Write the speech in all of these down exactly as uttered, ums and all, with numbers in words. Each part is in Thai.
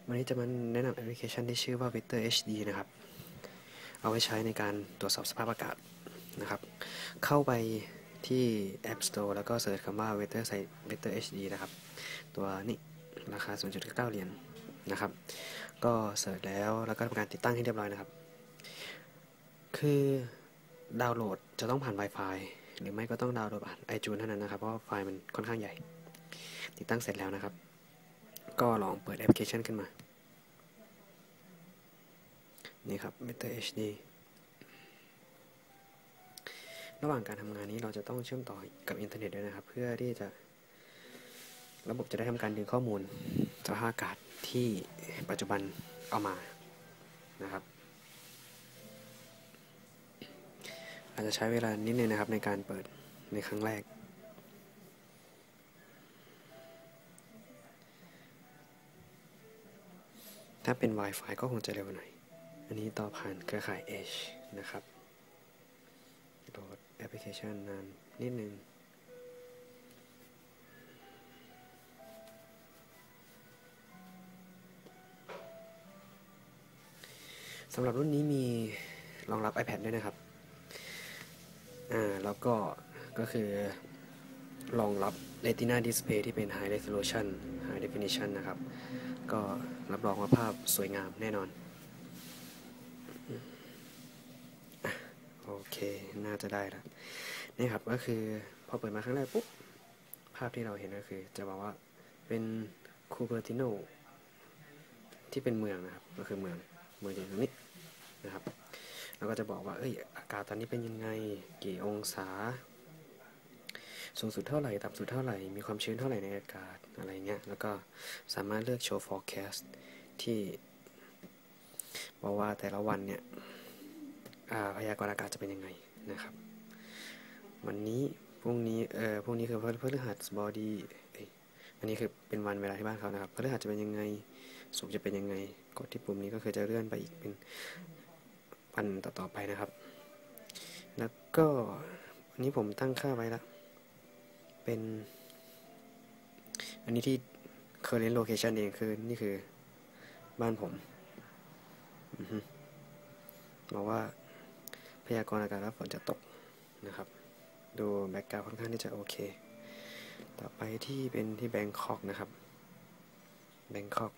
วันนี้จะมาแนะนำแอปพลิเคชันที่ชื่อว่า Weather เอช ดี นะครับ เอาไว้ใช้ในการตรวจสอบสภาพอากาศนะครับ เข้าไปที่ App Store แล้วก็เสิร์ชคำว่า Weather Site Weather เอช ดี นะครับ ตัวนี้ราคา ศูนย์จุดเก้า เหรียญนะครับ ก็เสิร์ชแล้วแล้วก็ทำการติดตั้งให้เรียบร้อยนะครับ คือดาวน์โหลดจะต้องผ่าน Wi-Fi หรือไม่ก็ต้องดาวน์โหลดผ่าน iTunes เท่านั้นนะครับ เพราะว่าไฟล์มันค่อนข้างใหญ่ ติดตั้งเสร็จแล้วนะครับ ก็ลองเปิดแอปพลิเคชันขึ้นมานี่ครับ Weather เอช ดี ระหว่างการทำงานนี้เราจะต้องเชื่อมต่อกับอินเทอร์เน็ตด้วยนะครับ เพื่อที่จะระบบจะได้ทำการดึงข้อมูลสภาพอากาศที่ปัจจุบันเอามานะครับ อาจจะใช้เวลานิดนึงนะครับในการเปิดในครั้งแรกถ้าเป็น Wi-Fi ก็คงจะเร็วหน่อยอันนี้ต่อผ่านเครือข่าย Edge นะครับโหลดแอปพลิเคชันนานนิดนึงสำหรับรุ่นนี้มีรองรับ iPad ด้วยนะครับอ่าแล้วก็ก็คือรองรับ Retina Display ที่เป็น High Resolution High Definition นะครับก็รับรองว่าภาพสวยงามแน่นอนโอเคน่าจะได้แล้วนี่ครับก็คือพอเปิดมาครั้งแรกปุ๊บภาพที่เราเห็นก็คือจะบอกว่าเป็นคูเปอร์ติโนที่เป็นเมืองนะครับก็คือเมืองเมืองอย่างนี้นะครับแล้วก็จะบอกว่าเอ้ยอากาศตอนนี้เป็นยังไงกี่องศาสูงสุดเท่าไหร่ต่ำสุดเท่าไหร่มีความชื้นเท่าไหร่ในอากาศอะไรเงี้ยแล้วก็สามารถเลือกโชว์ forecast ที่บอกว่าแต่ละวันเนี่ยพยากรณ์อากาศจะเป็นยังไงนะครับวันนี้พรุ่งนี้เอ่อพรุ่งนี้คือพฤหัสบดีอันนี้คือเป็นวันเวลาที่บ้านเขานะครับพฤหัสจะเป็นยังไงศุกร์จะเป็นยังไงกดที่ปุ่มนี้ก็คือจะเลื่อนไปอีกเป็นวันต่อๆไปนะครับแล้วก็อันนี้ผมตั้งค่าไว้แล้วเป็นอันนี้ที่ current location เองคือนี่คือบ้านผมบอกว่าพยากรณ์อากาศว่าฝนจะตกนะครับดูแบ็กกราวด์ค่อนข้างที่จะโอเคต่อไปที่เป็นที่แบงคอกนะครับแบงคอก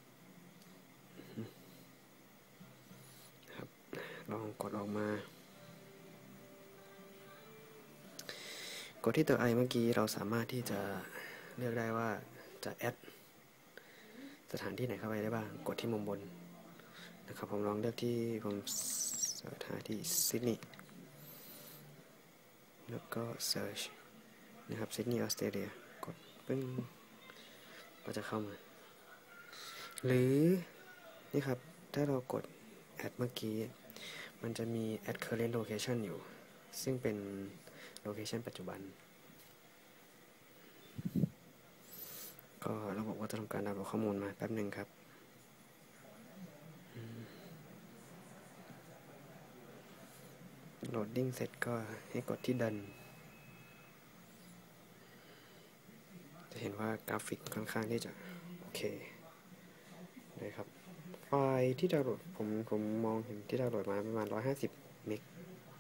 ครับลองกดออกมากดที่ตัว i เมื่อกี้เราสามารถที่จะเลือกได้ว่าจะแอดสถานที่ไหนเข้าไปได้บ้างกดที่มุมบนนะครับผมลองเลือกที่ผมสถานที่ซิดนีย์แล้วก็ search นะครับซิดนีย์ออสเตรเลียกดปึ้งก็จะเข้ามาหรือนี่ครับถ้าเรากด add เมื่อกี้มันจะมี add current location อยู่ซึ่งเป็น location ปัจจุบันก็ระบบก็จะทำการดาวน์โหลดข้อมูลมาแป๊บหนึ่งครับโหลดดิ้งเสร็จก็ให้กดที่ดันจะเห็นว่ากราฟิกค่อนข้างที่จะโอเคเลยครับไฟล์ที่ดาวน์โหลดผมผมมองเห็นที่ดาวน์โหลดมาประมาณหนึ่งร้อยห้าสิบเมก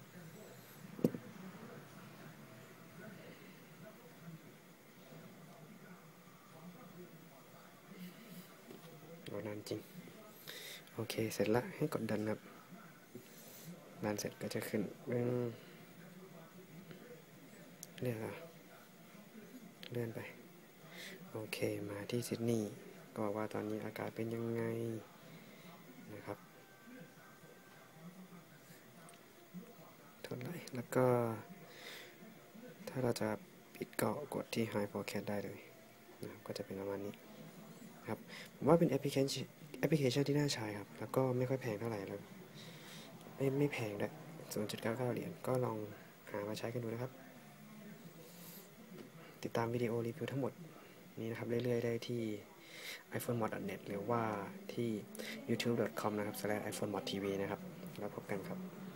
โหลดนานจริงโอเคเสร็จละให้กดดันครับดันเสร็จก็จะขึ้นเรื่องเลื่อนเลื่อนไปโอเคมาที่ซิดนีย์ก็บอกว่าตอนนี้อากาศเป็นยังไงนะครับเท่าไหร่แล้วก็ถ้าเราจะปิดก็กดที่ High Forecast ได้เลยนะครับก็จะเป็นประมาณนี้ครับผมว่าเป็นแอปพลิเคชันแอปพลิเคชันที่น่าใช้ครับแล้วก็ไม่ค่อยแพงเท่าไหร่แล้วไม่ไม่แพงด้วย ศูนย์จุดเก้าเก้า เหรียญก็ลองหามาใช้กันดูนะครับติดตามวิดีโอรีวิวทั้งหมดนี้นะครับเรื่อยๆได้ที่ ไอโฟนมอด ดอท เน็ต หรือว่าที่ ยูทูบ ดอท คอม นะครับ สแลช ไอโฟนมอด ที วี นะครับแล้วพบกันครับ